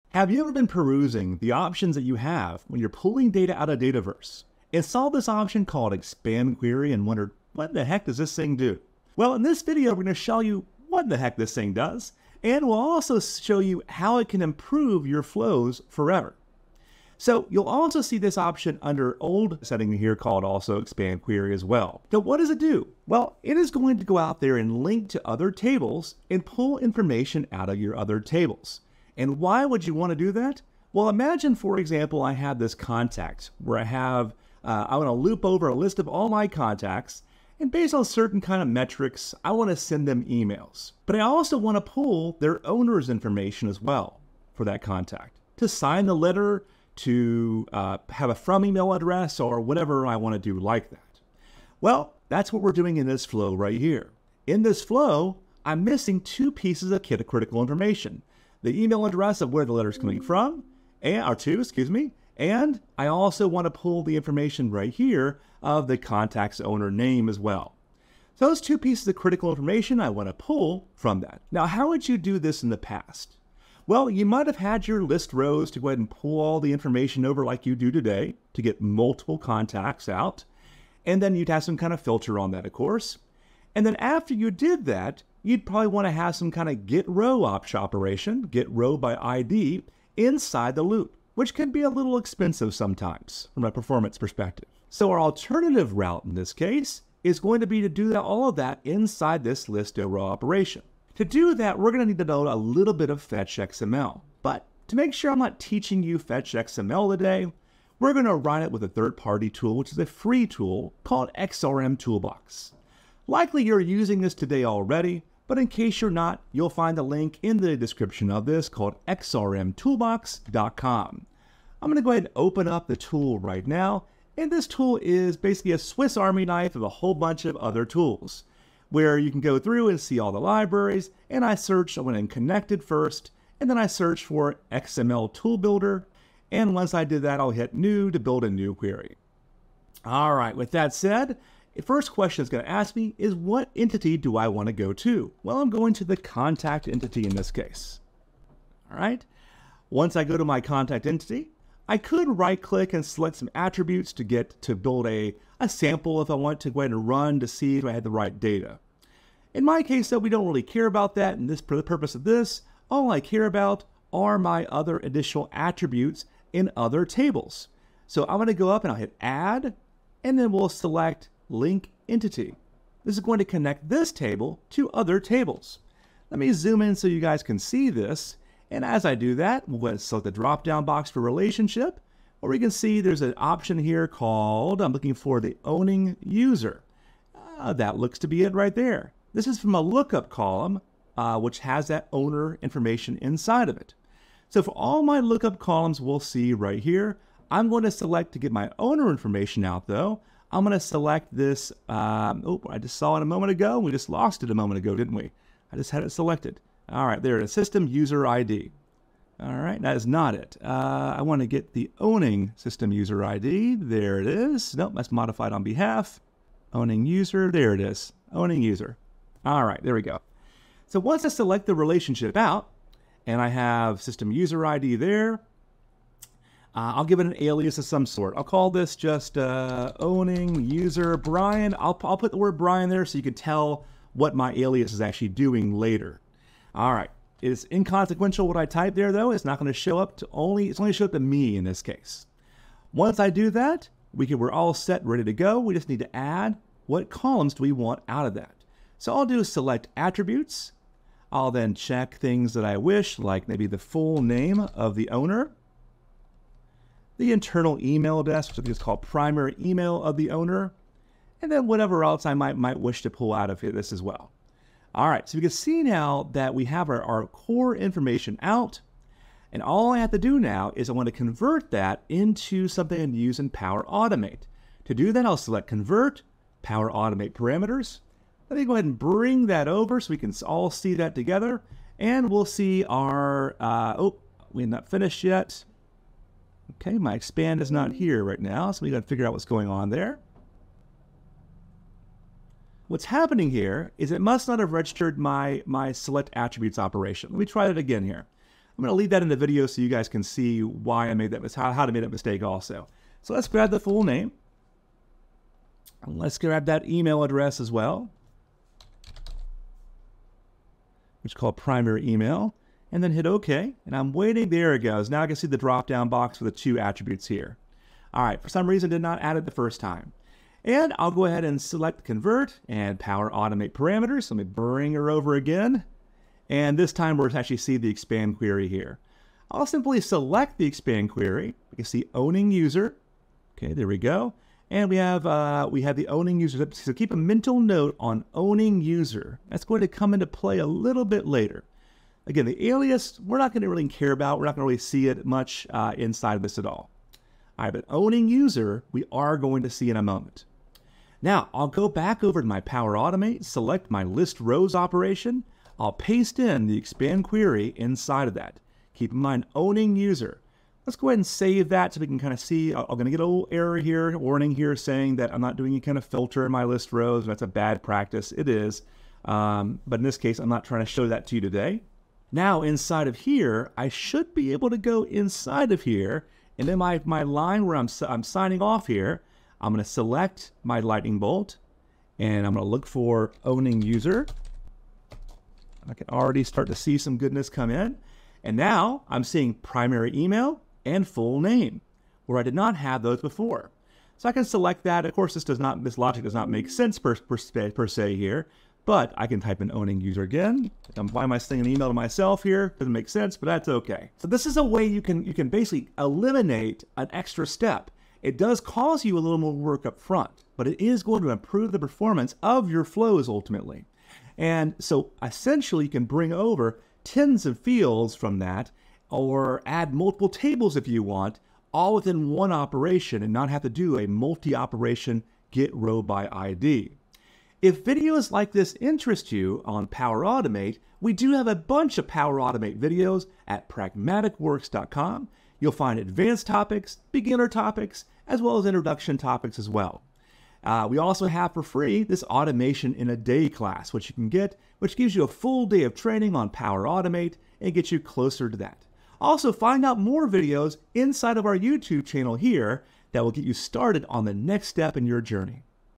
Have you ever been perusing the options that you have when you're pulling data out of Dataverse and saw this option called Expand Query and wondered, what the heck does this thing do? Well, in this video, we're going to show you what the heck this thing does, and we'll also show you how it can improve your flows forever. So you'll also see this option under old setting here called also Expand Query as well. Now, what does it do? Well, it is going to go out there and link to other tables and pull information out of your other tables. And why would you want to do that? Well, imagine, for example, I have this contact where I want to loop over a list of all my contacts, and based on certain kind of metrics, I want to send them emails. But I also want to pull their owner's information as well for that contact, to sign the letter, to have a from email address, or whatever I want to do like that. Well, that's what we're doing in this flow right here. In this flow, I'm missing two pieces of critical information. The email address of where the letter is coming from, and I also want to pull the information right here of the contact's owner name as well. So those two pieces of critical information I want to pull from that. Now, how would you do this in the past? Well, you might have had your list rows to go ahead and pull all the information over like you do today to get multiple contacts out. And then you'd have some kind of filter on that, of course. And then after you did that, you'd probably want to have some kind of get row operation, get row by ID, inside the loop, which can be a little expensive sometimes from a performance perspective. So our alternative route in this case is going to be to do all of that inside this list row operation. To do that, we're going to need to know a little bit of fetch XML. But to make sure I'm not teaching you fetch XML today, we're going to run it with a third-party tool, which is a free tool called XRM Toolbox. Likely you're using this today already, but in case you're not, you'll find the link in the description of this called xrmtoolbox.com. I'm going to go ahead and open up the tool right now, and this tool is basically a Swiss Army knife of a whole bunch of other tools, where you can go through and see all the libraries, and I went in connected first, and then I searched for XML Tool Builder, and once I did that, I'll hit new to build a new query. All right, with that said, the first question it's going to ask me is, what entity do I want to go to? Well, I'm going to the contact entity in this case. All right. Once I go to my contact entity, I could right-click and select some attributes to build a sample if I want to go ahead and run to see if I had the right data. In my case, though, we don't really care about that. And for the purpose of this, all I care about are my other additional attributes in other tables. So I'm going to go up and I'll hit Add, and then we'll select Link Entity. This is going to connect this table to other tables. Let me zoom in so you guys can see this. And as I do that, we'll go ahead and select the drop-down box for relationship, where we can see there's an option here called, I'm looking for the owning user. That looks to be it right there. This is from a lookup column, which has that owner information inside of it. So for all my lookup columns we'll see right here, I'm going to select to get my owner information out though. I'm going to select this, I just saw it a moment ago. We just lost it a moment ago, didn't we? I just had it selected. All right, there it is, System User ID. All right, that is not it. I want to get the owning System User ID. There it is. Nope, that's modified on behalf. Owning user, there it is, owning user. All right, there we go. So once I select the relationship out, and I have System User ID there, I'll give it an alias of some sort. I'll call this just owning user Brian. I'll put the word Brian there so you can tell what my alias is actually doing later. All right, it's inconsequential what I type there though. It's not going to show up to it's only show up to me in this case. Once I do that, we're all set, ready to go. We just need to add what columns do we want out of that. So all I'll do is select attributes. I'll then check things that I wish, like maybe the full name of the owner, the internal email address, which I think is called primary email of the owner, and then whatever else I might wish to pull out of this as well. All right, so we can see now that we have our core information out, and all I have to do now is I want to convert that into something I can use in Power Automate. To do that, I'll select Convert, Power Automate Parameters. Let me go ahead and bring that over so we can all see that together, and we'll see our, we're not finished yet. Okay, my expand is not here right now, so we got to figure out what's going on there. What's happening here is it must not have registered my select attributes operation. Let me try that again here. I'm going to leave that in the video so you guys can see why I made that how to make that mistake also. So let's grab the full name. And let's grab that email address as well, which is called primary email, and then hit OK. And I'm waiting. There it goes. Now I can see the drop-down box with the 2 attributes here. All right, for some reason, did not add it the first time. And I'll go ahead and select Convert and Power Automate Parameters. Let me bring her over again. And this time we're actually see the expand query here. I'll simply select the expand query. We can see owning user. Okay, there we go. And we have the owning user. So keep a mental note on owning user. That's going to come into play a little bit later. Again, the alias, we're not going to really care about. We're not going to really see it much inside of this at all. All right, but owning user, we are going to see in a moment. Now, I'll go back over to my Power Automate, select my list rows operation. I'll paste in the expand query inside of that. Keep in mind, owning user. Let's go ahead and save that so we can kind of see. I'm going to get a little error here, warning here saying that I'm not doing any kind of filter in my list rows. That's a bad practice. It is. But in this case, I'm not trying to show that to you today. Now, inside of here, I should be able to go inside of here. And then my line where I'm signing off here, I'm going to select my lightning bolt. And I'm going to look for owning user. I can already start to see some goodness come in. And now I'm seeing primary email and full name, where I did not have those before. So I can select that. Of course, this logic does not make sense per se here, but I can type in owning user again. I'm buying my thing an email to myself here. Doesn't make sense, but that's okay. So this is a way you can basically eliminate an extra step. It does cause you a little more work up front, but it is going to improve the performance of your flows ultimately. And so essentially you can bring over tens of fields from that, or add multiple tables if you want, all within one operation and not have to do a multi-operation get row by ID. If videos like this interest you on Power Automate, we do have a bunch of Power Automate videos at pragmaticworks.com. You'll find advanced topics, beginner topics, as well as introduction topics as well. We also have for free this Automation in a Day class, which you can get, which gives you a full day of training on Power Automate and gets you closer to that. Also, find out more videos inside of our YouTube channel here that will get you started on the next step in your journey.